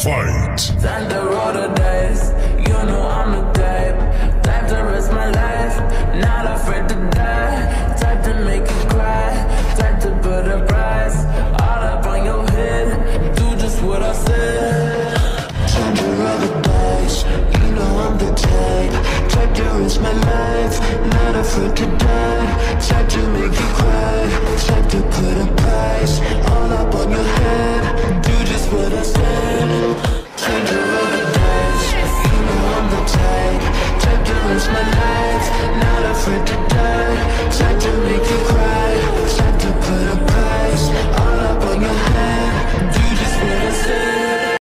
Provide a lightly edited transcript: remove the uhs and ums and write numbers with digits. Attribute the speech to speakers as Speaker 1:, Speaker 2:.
Speaker 1: Fight.
Speaker 2: Time to roll the dice, you know I'm the type to risk my life, not afraid to die, type to make you cry, type to put a price, all up on your head, do just what I said. Time to roll the dice, you know I'm the type to risk my life, not afraid to die, type to make you cry, type to put a price,